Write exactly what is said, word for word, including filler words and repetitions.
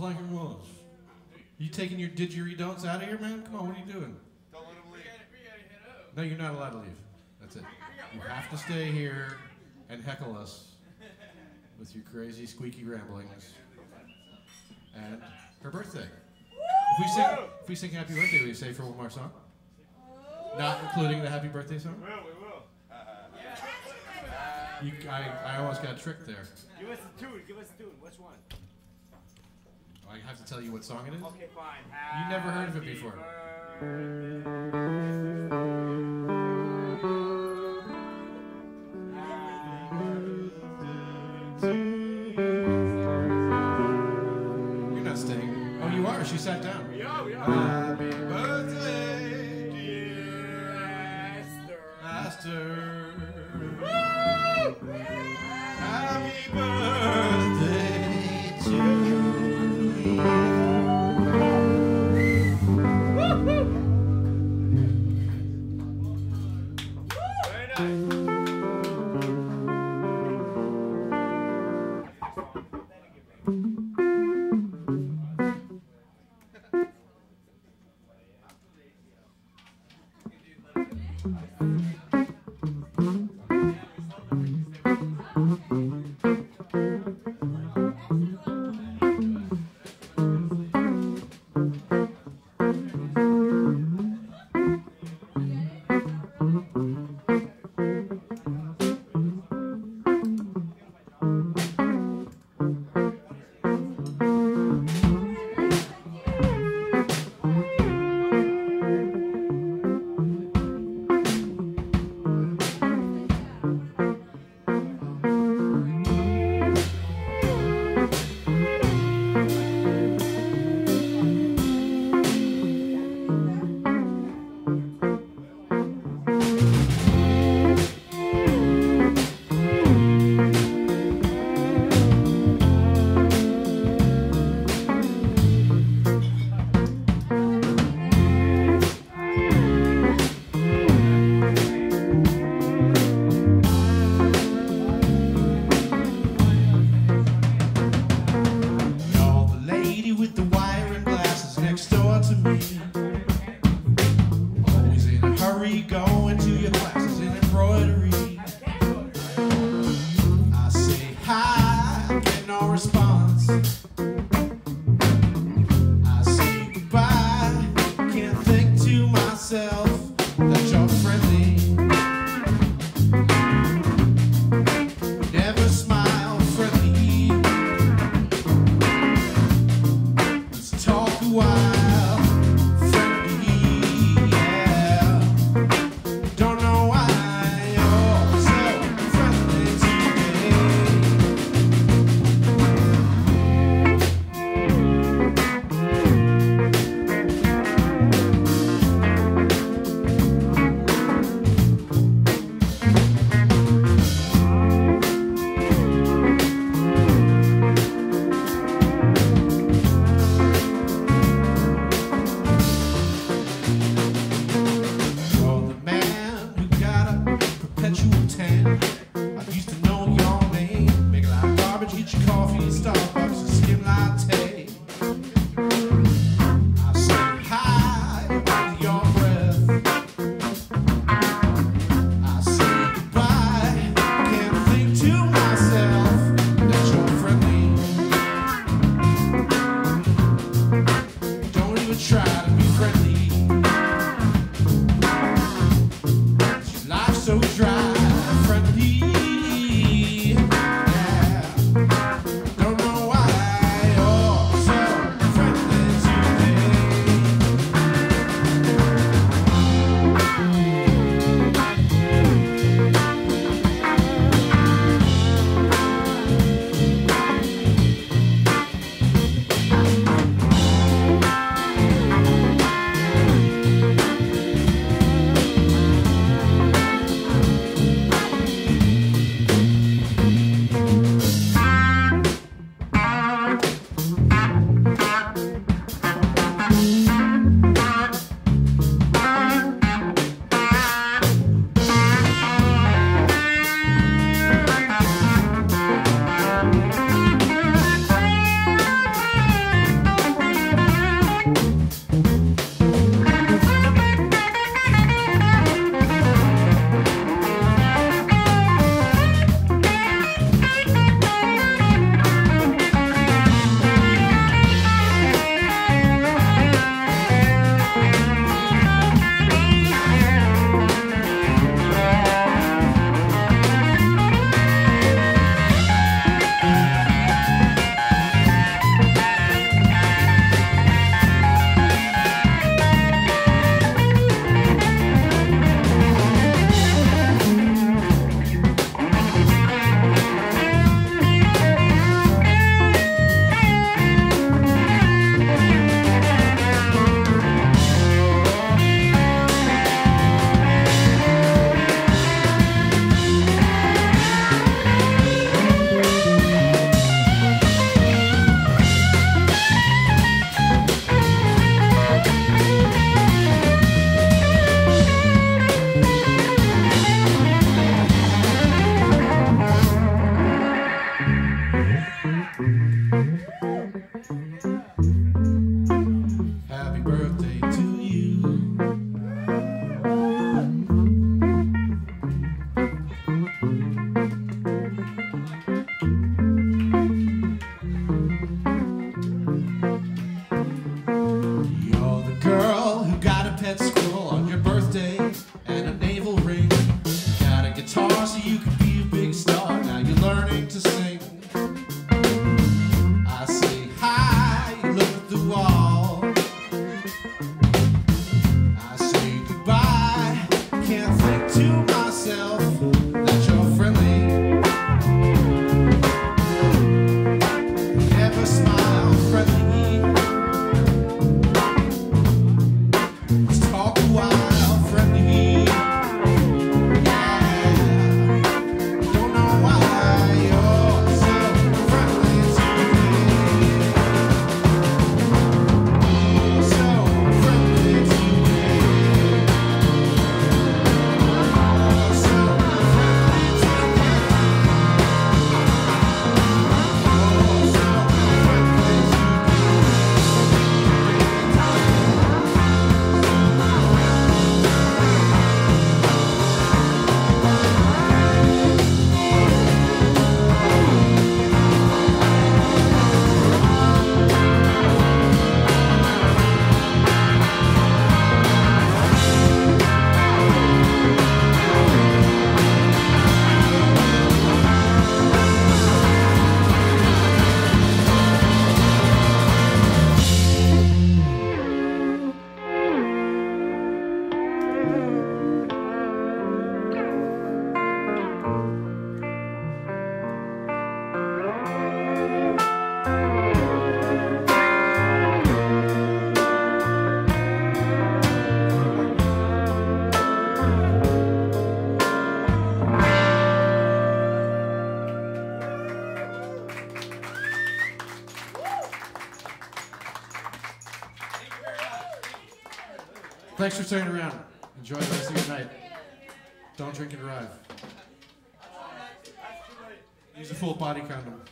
clanking walls. You taking your didgeridon'ts out of here, man? Come on, what are you doing? Don't let him leave. No, you're not allowed to leave. That's it. You have to stay here and heckle us with your crazy, squeaky ramblings. And her birthday. If we sing, if we sing Happy Birthday, will you say for one more song? Not including the Happy Birthday song? We will, we will. You, I, I almost got tricked there. Give us a tune, give us a tune. Which one? I have to tell you what song it is? Okay, fine. You never heard of it before. You're not staying. Oh, you are. She sat down. We are, we are. Happy birthday, dear Esther. Happy birthday to you. Very nice. Thanks for staying around. Enjoy the rest of your night. Don't drink and drive. Use a full body condom.